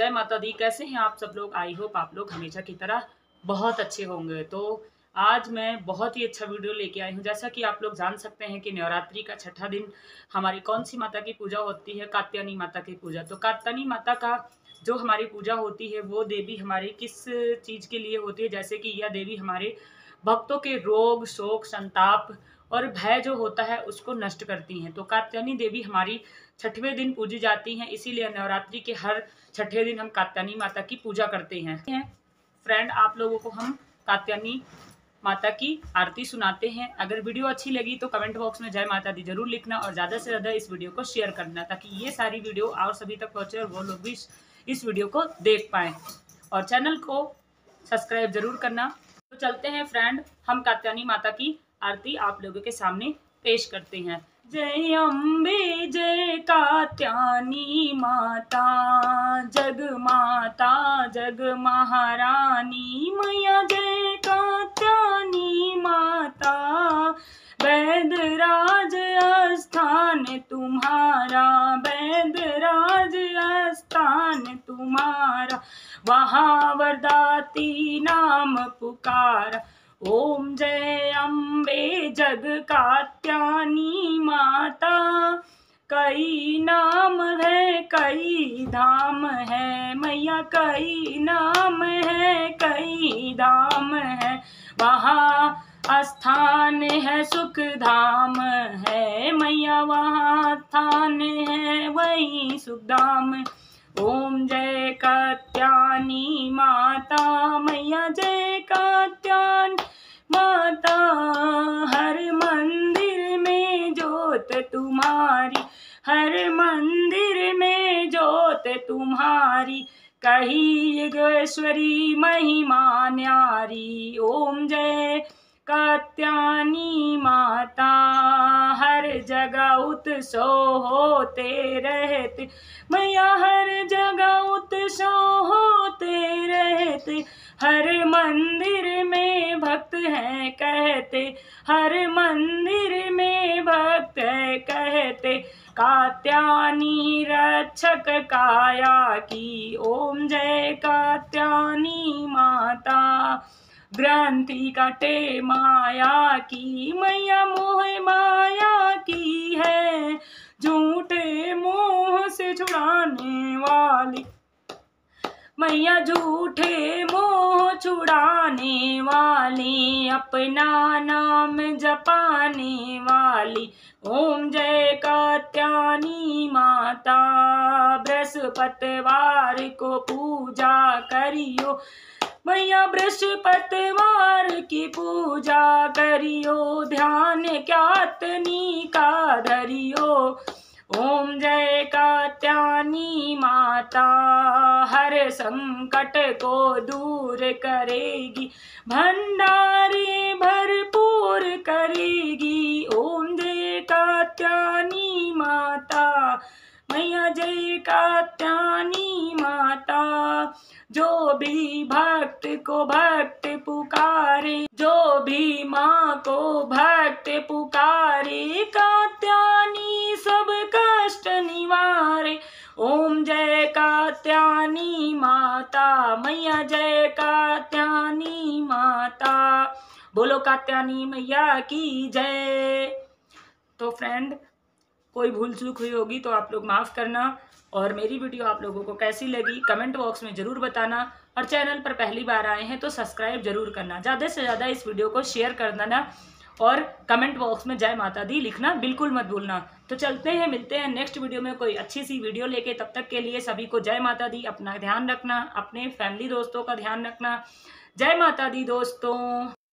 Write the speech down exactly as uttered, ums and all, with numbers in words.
जय माता दी। कैसे हैं आप सब लोग? आई होप आप लोग हमेशा की तरह बहुत अच्छे होंगे। तो आज मैं बहुत ही अच्छा वीडियो लेके आई हूँ। जैसा कि आप लोग जान सकते हैं कि नवरात्रि का छठा दिन हमारी कौन सी माता की पूजा होती है? कात्यायनी माता की पूजा। तो कात्यायनी माता का जो हमारी पूजा होती है वो देवी हमारी किस चीज़ के लिए होती है? जैसे कि यह देवी हमारे भक्तों के रोग, शोक, संताप और भय जो होता है उसको नष्ट करती हैं। तो कात्यायनी देवी हमारी छठवें दिन पूजी जाती हैं, इसीलिए नवरात्रि के हर छठे दिन हम कात्यायनी माता की पूजा करते हैं। फ्रेंड, आप लोगों को हम कात्यायनी माता की आरती सुनाते हैं। अगर वीडियो अच्छी लगी तो कमेंट बॉक्स में जय माता दी जरूर लिखना और ज़्यादा से ज़्यादा इस वीडियो को शेयर करना, ताकि ये सारी वीडियो और सभी तक पहुँचे और वो लोग भी इस वीडियो को देख पाएँ। और चैनल को सब्सक्राइब जरूर करना। तो चलते हैं फ्रेंड, हम कात्यायनी माता की आरती आप लोगों के सामने पेश करते हैं। जय अम्बे जय कात्यायनी माता, जग माता जग महारानी मैया। जय कात्यायनी माता, वैद्यराज स्थान तुम्हारा, वैद्यराज स्थान तुम्हारा, वहाँ वरदाती नाम पुकारा। ओम जय अम्बे जग कात्यायनी माता, कई नाम है कई धाम है मैया, कई नाम है कई धाम है, वहाँ स्थान है सुख धाम है मैया, वहाँ स्थान है वही सुख धाम। ओम जय कात्यायनी माता मैया, जय कात्यायनी माता, हर मंदिर में जोत तुम्हारी, हर मंदिर में जोत तुम्हारी, कही योगेश्वरी महिमा न्यारी। ओम जय कात्यायनी माता, हर जगह उत्सव होते रहते मैया, हर जगह उत्सव होते रहते, हर मंदिर में भक्त हैं कहते, हर मंदिर में भक्त है कहते, कात्यायनी रक्षक काया की। ओम जय कात्यायनी माता, ग्रंथि कटे माया की मैया, मोह माया की है, झूठे मोह से छुड़ाने वाली मैया, झूठे मोह छुड़ाने वाली, अपना नाम जपाने वाली। ओम जय कात्यायनी माता, बृहस्पतिवार को पूजा करियो मैया, बृहस्पतिवार की पूजा करियो, ध्यान कात्यायनी का धरियो। ओम जय कात्यायनी माता, हर संकट को दूर करेगी, भंडारे भरपूर करेगी। ओम जय कात्यायनी माता मैया, जय कात्यायनी माता, जो भी भक्त को भक्त पुकारे, जो भी माँ को भक्त पुकारे, कात्यायनी सब कष्ट निवारे। ओम जय कात्यायनी माता मैया, जय कात्यायनी माता, बोलो कात्यायनी मैया की जय। तो फ्रेंड, कोई भूल चूक हुई होगी तो आप लोग माफ़ करना, और मेरी वीडियो आप लोगों को कैसी लगी कमेंट बॉक्स में ज़रूर बताना, और चैनल पर पहली बार आए हैं तो सब्सक्राइब जरूर करना, ज़्यादा से ज़्यादा इस वीडियो को शेयर कर देना, और कमेंट बॉक्स में जय माता दी लिखना बिल्कुल मत भूलना। तो चलते हैं, मिलते हैं नेक्स्ट वीडियो में कोई अच्छी सी वीडियो लेके। तब तक के लिए सभी को जय माता दी। अपना ध्यान रखना, अपने फैमिली दोस्तों का ध्यान रखना। जय माता दी दोस्तों।